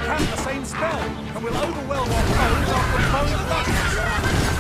cast the same spell, and will overwhelm our foes after both buttons.